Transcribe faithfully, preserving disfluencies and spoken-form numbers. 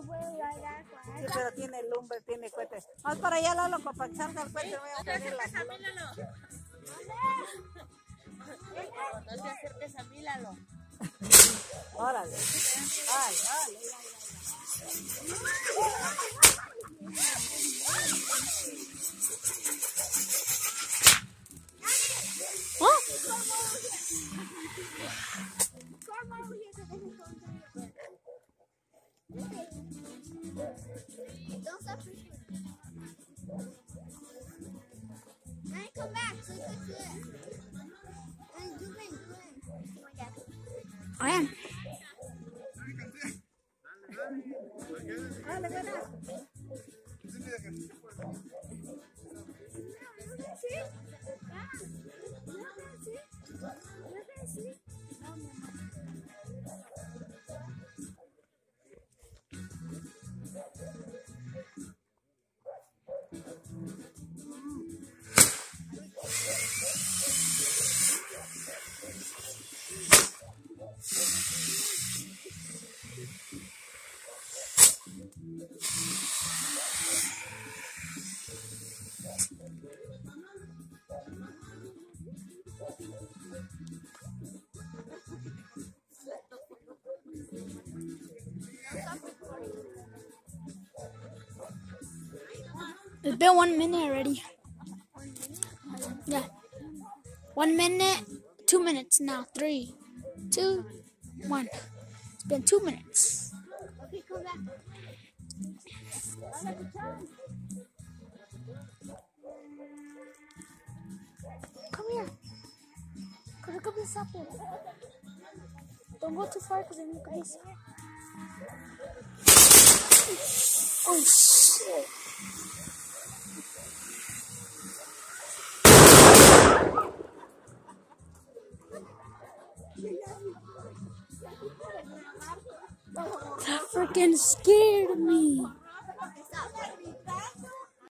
Sí, pero tiene lumbre, tiene cohetes. Vamos para allá, Lalo, para que salga el cohete. Voy a poner la... No te acerques a mí, Lalo. Órale. Ay, ay, ay, Don't stop pushing. Now come back so you can see it. And zoom in, zoom in. Oh my God. I am. dale, ven. It's been one minute already. Yeah. One minute, two minutes now. Three, two, one. It's been two minutes. Okay, come back. Come here. Could it go be something? Don't go too far because then you guys. Oh shit. That freaking scared me.